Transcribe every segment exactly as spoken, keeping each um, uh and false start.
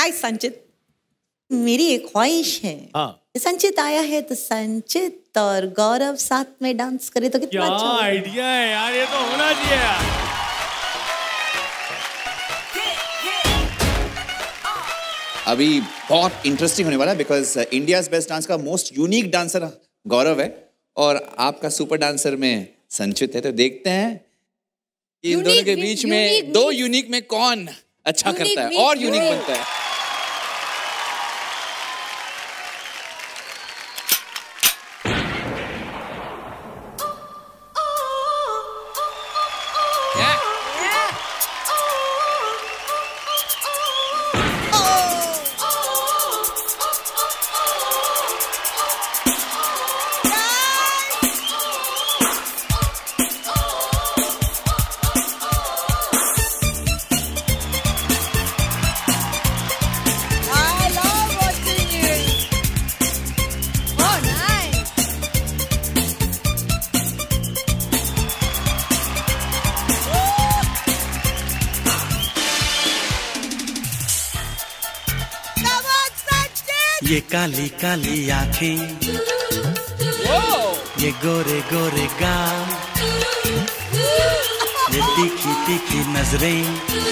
हाय संचित, मेरी एक ख्वाहिश है। हाँ। संचित आया है तो संचित और गौरव साथ में डांस करे तो कितना अच्छा होगा। क्या आइडिया है यार, ये तो होना चाहिए यार। अभी बहुत इंटरेस्टिंग होने वाला है बिकॉज इंडियाज बेस्ट डांस का मोस्ट यूनिक डांसर गौरव है और आपका सुपर डांसर में संचित है। तो देखते हैं इन दोनों के बीच में दो यूनिक में कौन अच्छा करता है और यूनिक बनता है। ये काली काली आंखें, ये गोरे गोरे गाल, ये तीखी तीखी नजरें,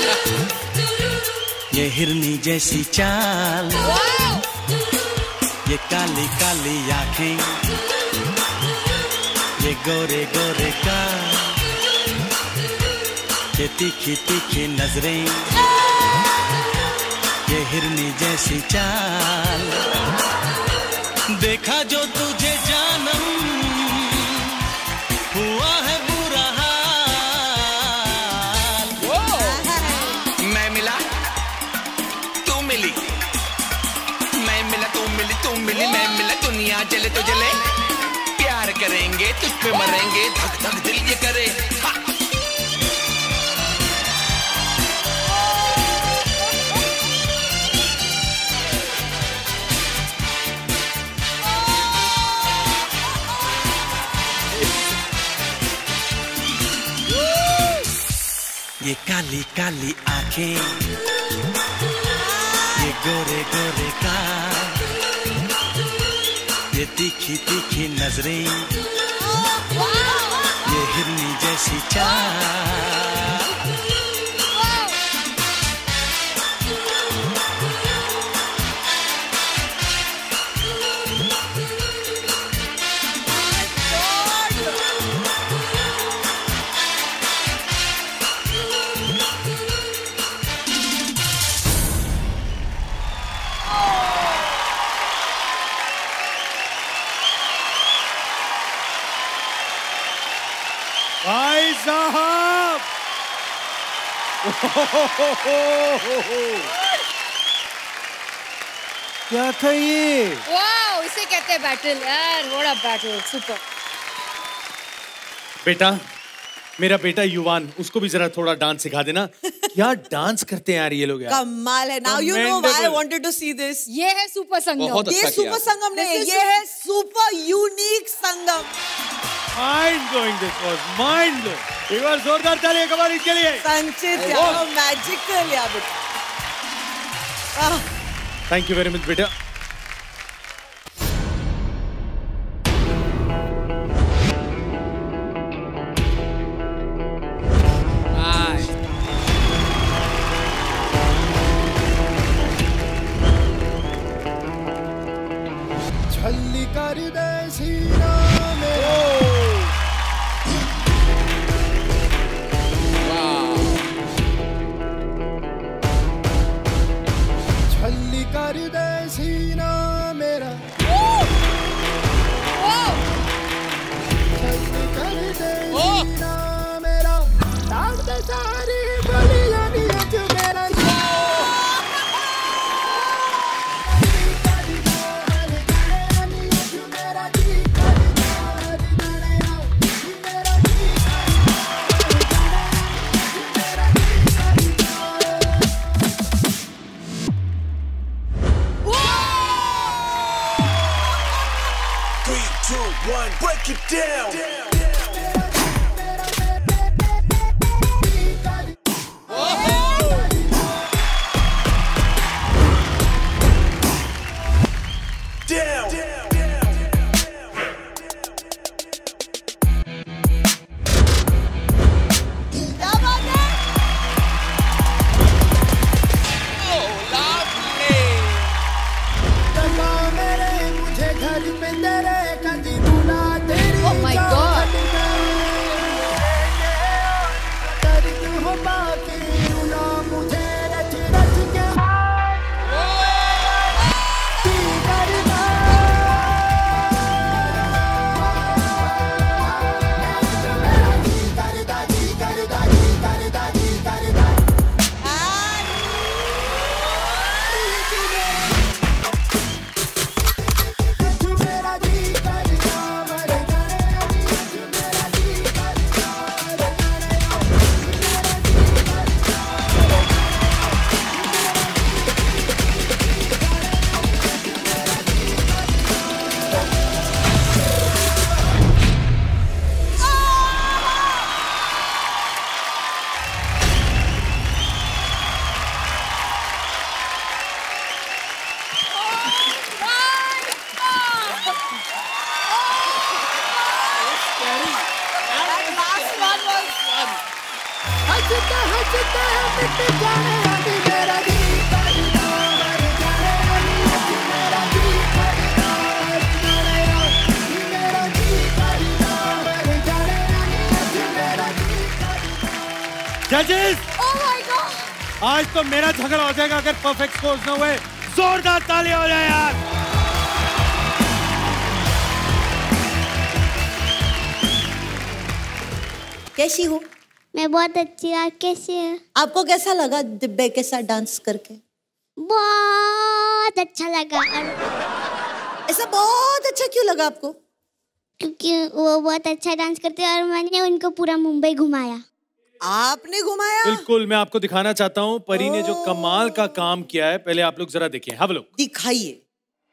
ये हिरनी जैसी चाल। ये काली काली आंखें, ये गोरे गोरे गाल, ये तीखी तीखी नजरें, ये हिरनी जैसी चाल। देखा जो तुझे जानम हुआ है बुरा हाल। मैं मिला तू मिली, मैं मिला तू मिली, तू मिली मैं मिला, दुनिया जले तो जले, प्यार करेंगे तुझ पे मरेंगे, धक धक दिल ये करे। ये काली काली आंखें, ये गोरे गोरे गाल, ये तीखी तीखी नजरें, ये हिरनी जैसी चाल। भाई साहब, क्या था ये? वाओ, इसे कहते हैं बैटल यार। What a battle, super. बेटा, मेरा बेटा युवान, उसको भी जरा थोड़ा डांस सिखा देना। क्या डांस करते हैं यार ये लोग यार। कमाल है। Now you know why I wanted to see this. ये है सुपर संगम। ये सुपर संगम नहीं, ये है super unique Sangam. Mind blowing, this was mind blowing. एक बार जोरदार ताली एक बार इसके लिए। संचित यार, मैजिकल यार बेटा। थैंक यू वेरी मच बेटा। छल्ली कर दे सीना मेरा, छल्ली कर दे सीना हंसते हंसते मिट जाने लगी मेरा जी करता मर जाने लगी मेरा जी करता मर जाने लगी मेरा जी करता मर जाने लगी मेरा जी करता। जजेस, Oh my God! आज तो मेरा झगड़ा हो जाएगा अगर परफेक्ट स्कोर्स न हुए। जोरदार ताली हो जाए यार। कैसी हो? मैं बहुत अच्छी। आप कैसे हैं? आपको कैसा लगा दिब्बे के साथ डांस करके? बहुत अच्छा लगा। और ऐसा बहुत अच्छा क्यों लगा आपको? क्योंकि वो बहुत अच्छा डांस करते हैं और मैंने उनको पूरा मुंबई घुमाया। आपने घुमाया? बिल्कुल, मैं आपको दिखाना चाहता हूँ परी ने जो कमाल का काम किया है। पहले आप लोग जरा देखिए। हाँ लोग दिखाइए।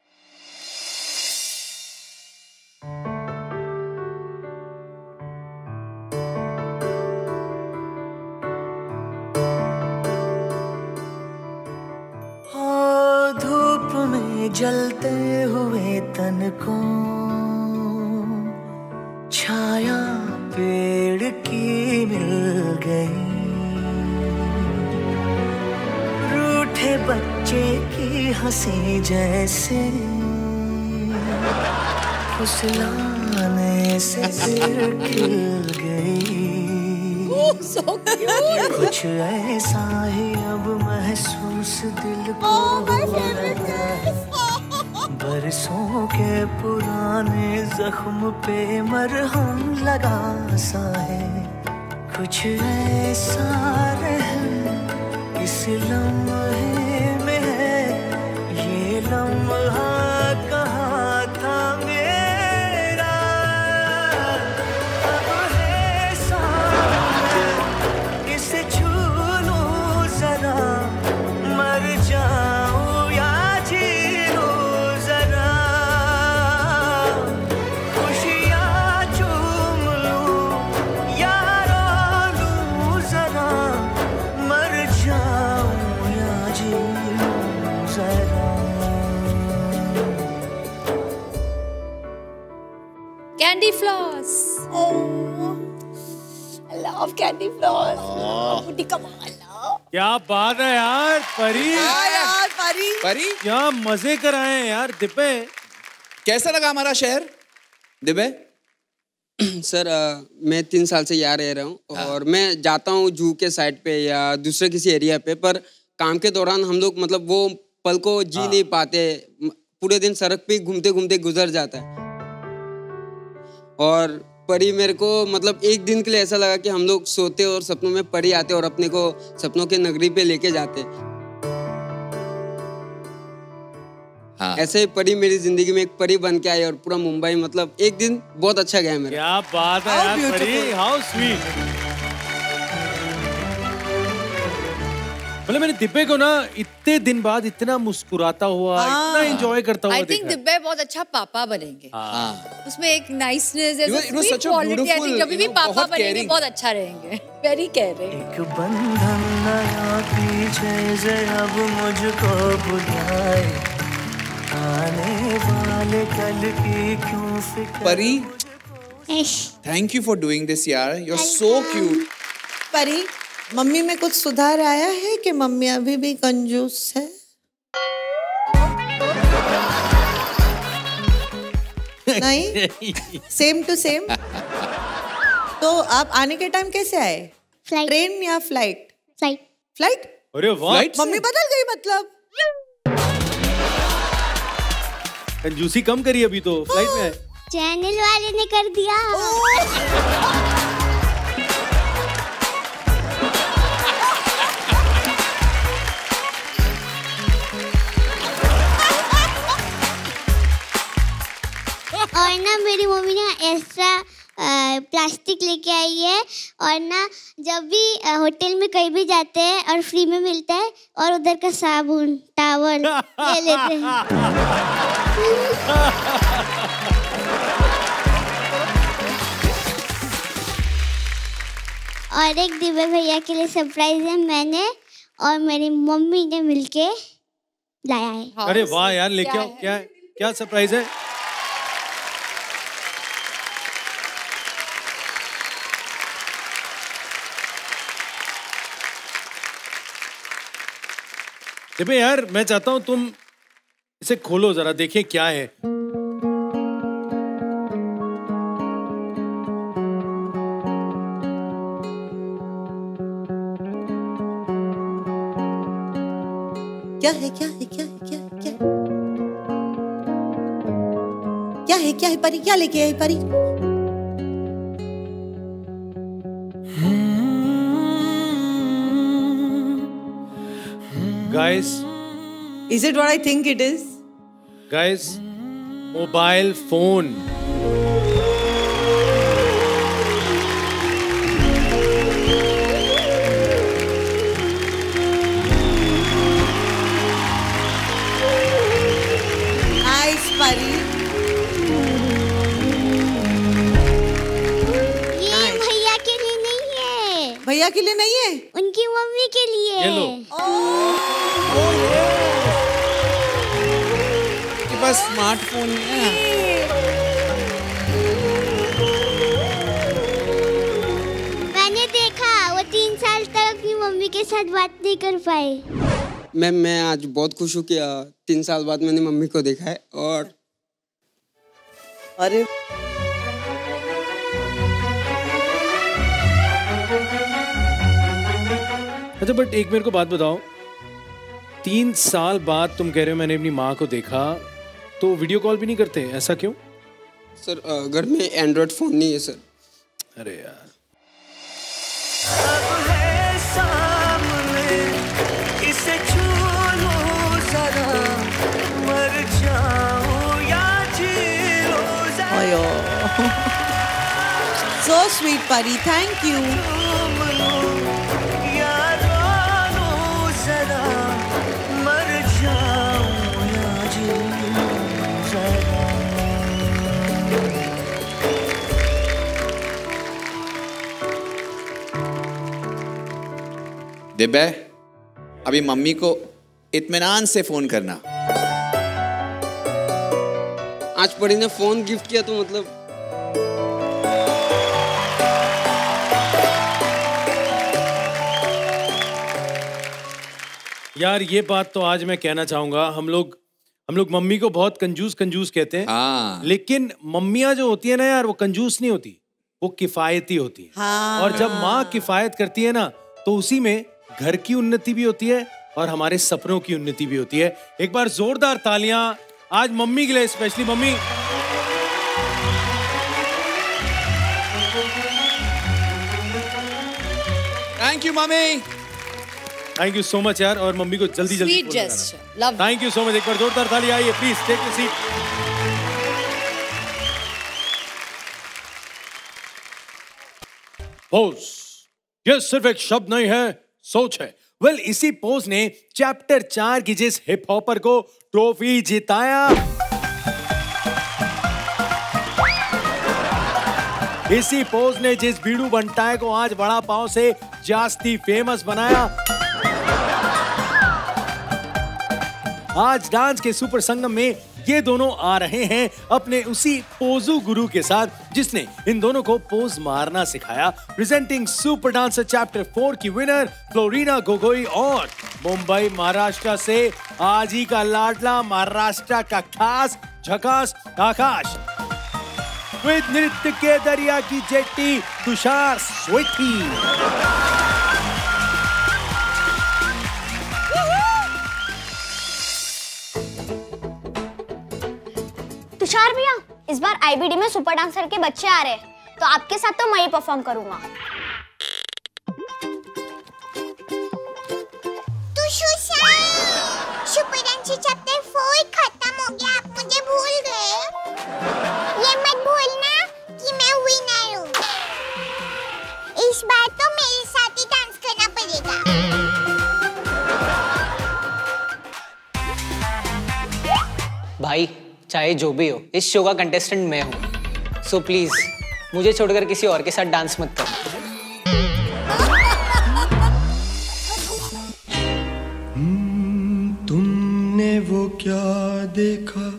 धूप में जलते हुए तन को छाया पेड़ की मिल गई, रूठे बच्चे की हंसी जैसे फुसलाने से सिर खिल गई। कुछ ऐसा ही अब महसूस दिल को हो रहा है, बरसों के पुराने जख्म पे मरहम लगा सा है। कुछ ऐसा रहम इस लम्हे में है, ये लम्हा कहाँ था मेरा, अब है सामने इसे छू लूं जरा, मर जाऊं या जी लूं जरा, खुशियाँ चूम लूं या रो लूं जरा, मर जाऊं या जी लूं जरा। Candy floss. Oh, I love candy floss. बुड्ढी कमाल। क्या बात है यार परी। हाँ यार परी। परी क्या मजे कराए हैं यार। दिब्बे कैसा लगा हमारा शहर दिब्बे? सर आ, मैं तीन साल से यहाँ रह रहा हूँ और मैं जाता हूँ जू के साइड पे या दूसरे किसी एरिया पे, पर काम के दौरान हम लोग मतलब वो पल को जी नहीं पाते, पूरे दिन सड़क पे घूमते घूमते गुजर जाता है। और परी मेरे को मतलब एक दिन के लिए ऐसा लगा कि हम लोग सोते और सपनों में परी आते और अपने को सपनों के नगरी पे लेके जाते। हाँ। ऐसे ही परी मेरी जिंदगी में एक परी बन के आई और पूरा मुंबई मतलब एक दिन बहुत अच्छा गया मेरा। क्या बात है यार परी, हाउ स्वीट। मतलब मैंने दिब्बे को ना इतने दिन बाद इतना मुस्कुराता हुआ, इतना एंजॉय करता हुआ I देखा। think दिब्बे बहुत अच्छा पापा बनेंगे। हाँ। उसमें एक नाइसनेस है, It was- it was sweet such a quality. I think beautiful, जब भी you know, पापा बहुत बनेंगे caring। बहुत अच्छा रहेंगे। Very caring. एक बंधन नया पीछे से अब मुझको बुलाए, आने वाले कल की क्यों फिक्र। Pari yes. Thank you for doing this यार, you are so cute. Pari, mummy में कुछ सुधार आया है कि मम्मी अभी भी कंजूस है? नहीं, सेम टू सेम। तो आप आने के टाइम कैसे आए? फ्लाइट। ट्रेन या फ्लाइट? फ्लाइट। फ्लाइट? अरे वाह, मम्मी बदल गई मतलब। कंजूसी कम करी अभी तो फ्लाइट में है। चैनल वाले ने कर दिया। और ना मेरी मम्मी ने एक्स्ट्रा प्लास्टिक लेके आई है और ना जब भी अ, होटल में कहीं भी जाते हैं और फ्री में मिलता है और उधर का साबुन टावल ले लेते हैं। और एक दिव्या भैया के लिए सरप्राइज है, मैंने और मेरी मम्मी ने मिलके लाया है। अरे वाह यार, लेके आओ। क्या क्या सरप्राइज है? दिपे यार मैं चाहता हूँ तुम इसे खोलो जरा, देखिए क्या है। क्या है क्या है क्या है क्या है क्या है क्या है क्या है परी, क्या लेके आई परी? Guys, Is it what I think it is? guys, mobile phone. Nice Pari. ये भैया के लिए नहीं है, भैया के लिए नहीं है, उनकी मम्मी के लिए। ये लो। ये बस स्मार्टफोन है। मैंने देखा वो तीन साल तक अपनी मम्मी के साथ बात नहीं कर पाए। मैम मैं आज बहुत खुश हूँ कि अ, तीन साल बाद मैंने मम्मी को देखा है। और अरे अच्छा बट एक मेरे को बात बताओ, तीन साल बाद तुम कह रहे हो मैंने अपनी माँ को देखा, तो वीडियो कॉल भी नहीं करते, ऐसा क्यों? सर अ, घर में एंड्रॉयड फ़ोन नहीं है सर। अरे यार अब है सामने, इसे छू लो जरा, मर जाओ या जी लो जरा। अयो so sweet परी, thank you। तुम लो या रो लो जरा, मर जाओ या जी लो जरा। दिब्बे, अभी मम्मी को इत्मीनान से फोन करना। आज परी ने फ़ोन गिफ्ट किया तो मतलब यार ये बात तो आज मैं कहना चाहूंगा, हम लोग हम लोग मम्मी को बहुत कंजूस कंजूस कहते हैं, हाँ। लेकिन मम्मियाँ जो होती है ना यार, वो कंजूस नहीं होती, वो किफायती होती है। हाँ। और जब माँ किफायत करती है ना, तो उसी में घर की उन्नति भी होती है और हमारे सपनों की उन्नति भी होती है। एक बार जोरदार तालियां आज मम्मी के लिए, specially mummy. Thank you mummy. Thank you so much यार, और मम्मी को जल्दी जल्दी Sweet gesture. Love. Thank you so much. एक बार जोरदार ताली आइए please, take the seat. Pose, ये सिर्फ एक शब्द नहीं है, सोच है। वेल well, इसी पोज ने चैप्टर चार की जिस हिप हॉपर को ट्रॉफी जिताया, इसी पोज ने जिस बीड़ू बंटाए को आज बड़ा पाव से जास्ती फेमस बनाया, आज डांस के सुपर संगम में ये दोनों आ रहे हैं अपने उसी पोजू गुरु के साथ, जिसने इन दोनों को पोज मारना सिखाया। Presenting super dancer chapter four की विनर फ्लोरिना गोगोई, और मुंबई महाराष्ट्र से आज ही का लाडला महाराष्ट्र का खास झकास आकाश, विद नृत्य के दरिया की जेट्टी तुषार स्वीटी। तुषार भैया, इस बार आईबीडी में सुपर डांसर के बच्चे आ रहे हैं, तो आपके साथ तो मैं ही परफॉर्म करूंगा। सुपर डांसर चैप्टर फोर खत्म हो गया, आप मुझे भूल गए। ये मत भूलना कि मैं विनर हूँ। इस बार तो मेरे साथ ही डांस करना पड़ेगा। भाई चाहे जो भी हो, इस शो का कंटेस्टेंट मैं हूँ, सो प्लीज मुझे छोड़कर किसी और के साथ डांस मत करो। तुमने वो क्या देखा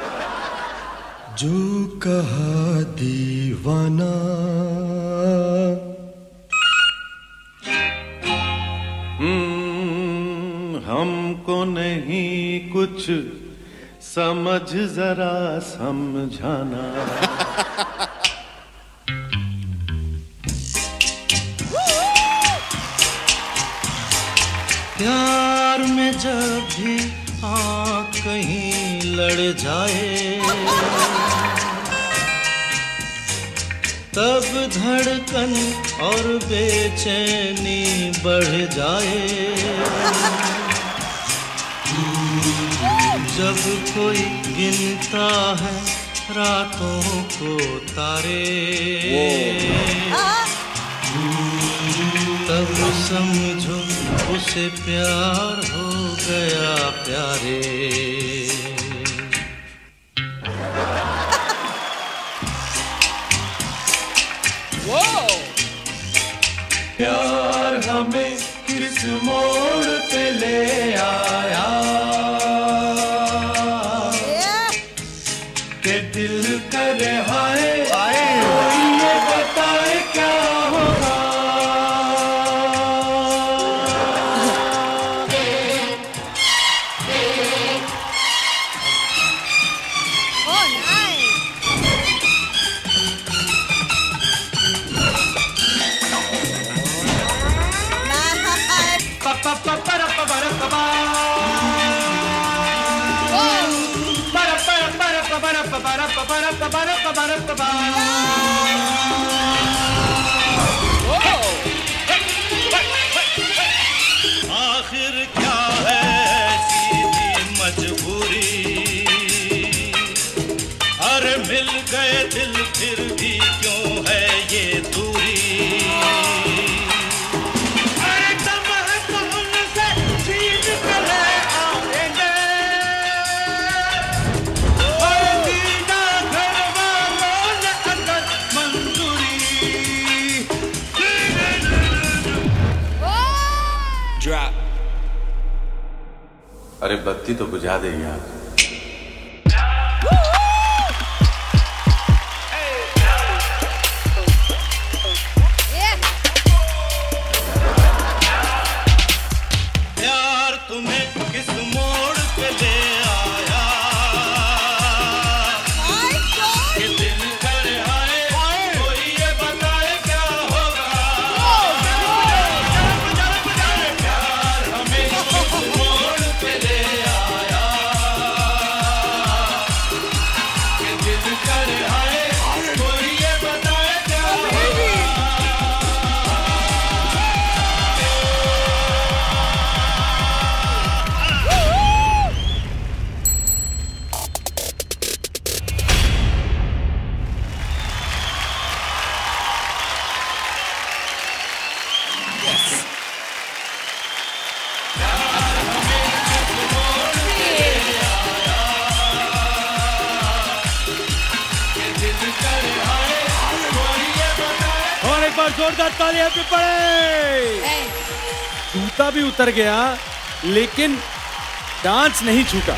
जो कहा दीवाना, हम्म, हमको नहीं कुछ समझ जरा समझाना। प्यार में जब भी आँख कहीं लड़ जाए तब धड़कन और बेचैनी बढ़ जाए। जब कोई गिनता है रातों को तारे तब समझो उसे प्यार हो गया प्यारे। प्यार हमें किस मोड़ पे ले आया के दिल करे हाय कोई ये बताए क्या होगा। आखिर क्या है सीधी मजबूरी, अरे मिल गए दिल फिर भी क्यों है ये दूरी। अरे दम है तो उनसे छीन कर आएंगे, और दीदा घर वालों ने अगर मंजूरी। Drop. अरे बत्ती तो बुझा दे यार। प्यार तुम्हें किस मोड़ पे ले आया कि दिल करे आए कोई ये बताए क्या होगा। प्यार हमें किस मोड़ पे ले आया कि दिल करे आए कोई ये बताए क्या होगा। और एक बार जोरदार तालियां पे पड़े। जूता भी उतर गया लेकिन डांस नहीं छूटा।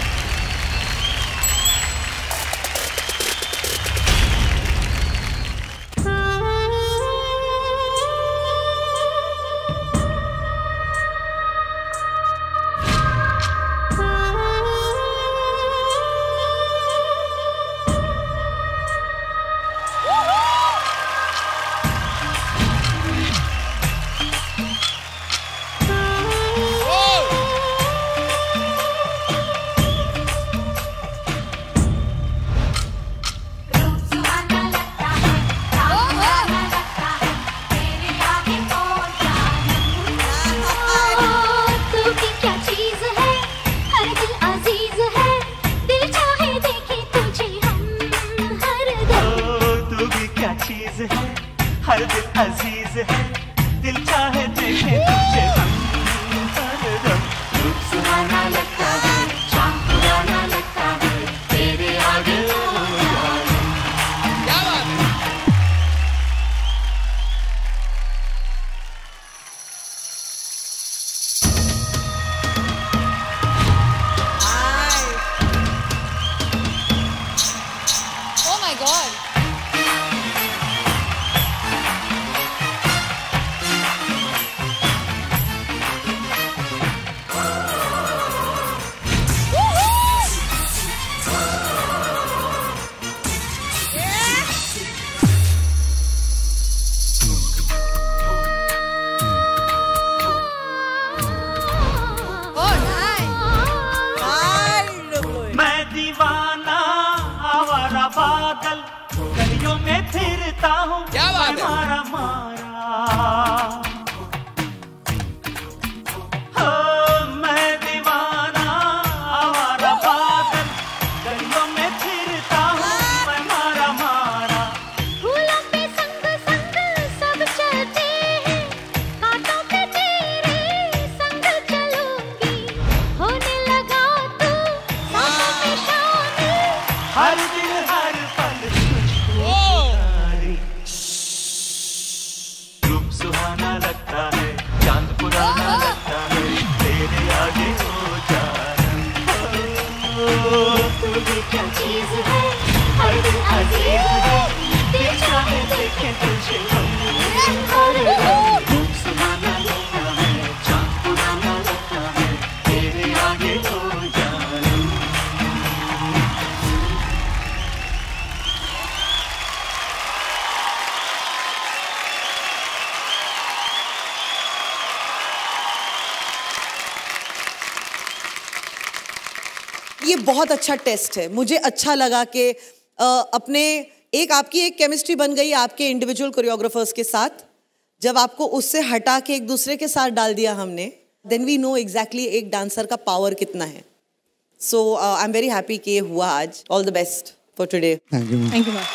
ये बहुत अच्छा टेस्ट है। मुझे अच्छा लगा कि अ, अपने एक आपकी एक केमिस्ट्री बन गई आपके इंडिविजुअल कोरियोग्राफर्स के साथ। जब आपको उससे हटा के एक दूसरे के साथ डाल दिया हमने, देन वी नो एग्जैक्टली एक डांसर का पावर कितना है। So I am very happy कि ये हुआ आज। All the best for today. Thank you thank you ma'am.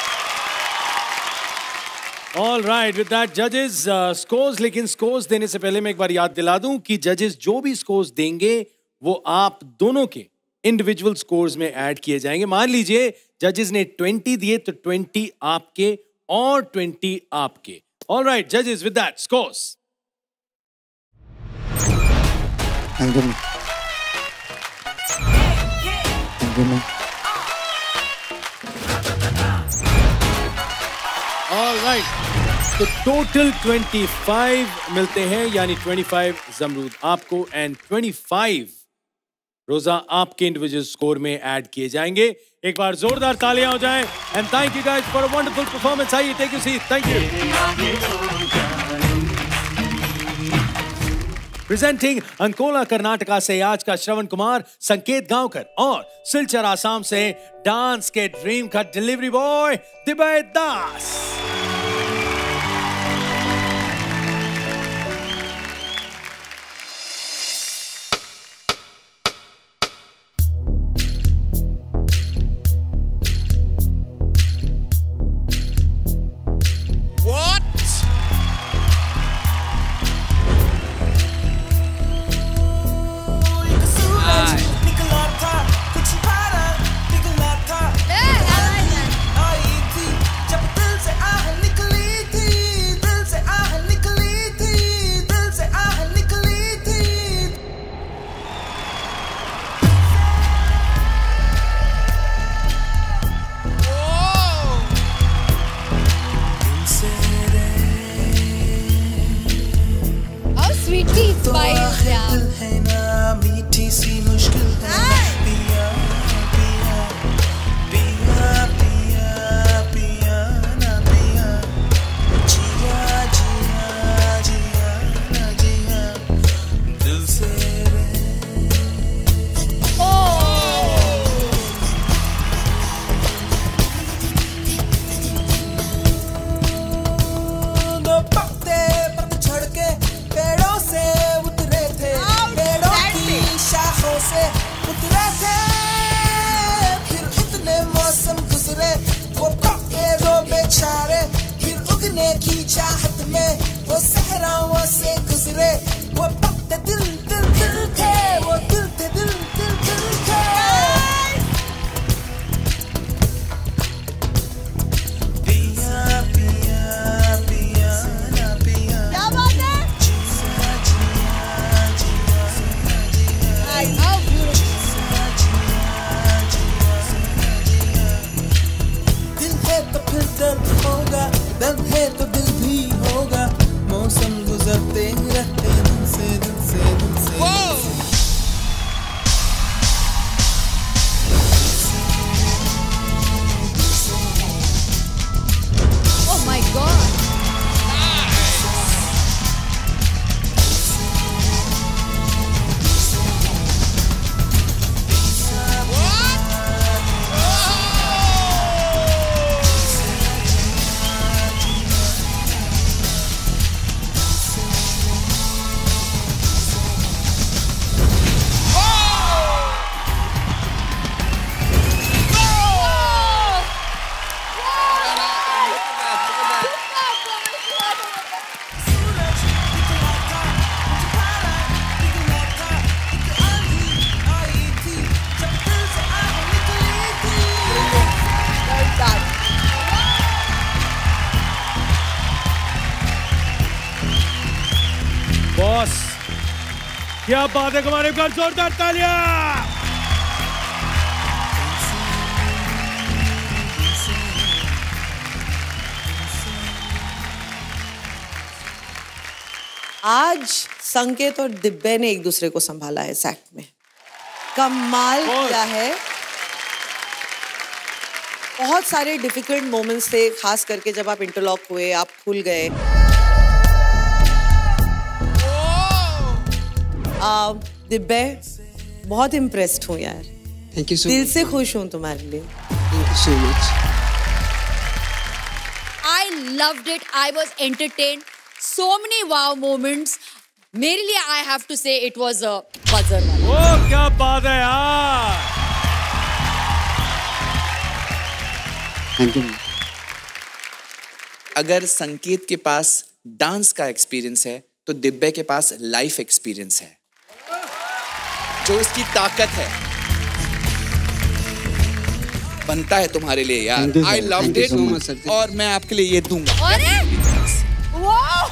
All right, with that judges uh, scores, लेकिन scores देने से पहले मैं एक बार याद दिला दूं कि judges जो भी scores देंगे वो आप दोनों के individual scores में ऐड किए जाएंगे। मान लीजिए judges ने ट्वेंटी दिए तो ट्वेंटी आपके और ट्वेंटी आपके। All right, judges, with that scores. Thank you thank you ma'am. All right. तो टोटल पच्चीस मिलते हैं, यानी पच्चीस जमरूद आपको एंड पच्चीस रोजा आपके इंडिविजुअल स्कोर में ऐड किए जाएंगे। एक बार जोरदार तालियां हो जाएं and thank you guys for a wonderful performance. आइए take you seat. Thank you. Presenting Ankola Karnataka से आज का श्रवण कुमार, संकेत गांवकर और सिलचर आसाम से डांस के ड्रीम का डिलीवरी बॉय दिबे दास। बॉस क्या बात है, हमारे घर जोरदार तालियां। आज संकेत और दिब्बे ने एक दूसरे को संभाला है सेट में। कमाल किया है। बहुत सारे डिफिकल्ट मोमेंट्स थे, खास करके जब आप इंटरलॉक हुए, आप खुल गए। दिब्बे बहुत इम्प्रेस्ड हूँ यार। थैंक यू सो दिल से खुश हूँ तुम्हारे लिए। Thank you so much. I loved it. I was entertained. So many wow moments. मेरे लिए I have to say it was a buzzer. ओ क्या बात है यार। Thank you. अगर संकेत के पास डांस का एक्सपीरियंस है तो दिव्या के पास लाइफ एक्सपीरियंस है, जो इसकी ताकत है। बनता है तुम्हारे लिए यार। आई लव इट और मैं आपके लिए ये दूंगा। अरे वाह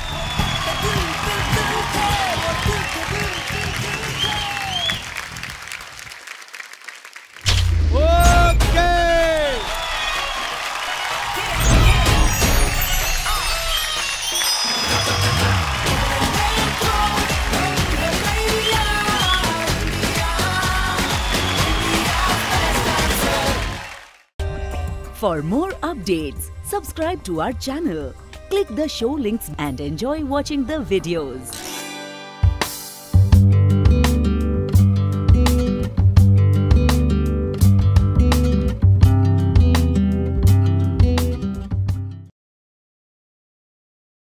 For more updates, subscribe to our channel, click the show links and enjoy watching the videos.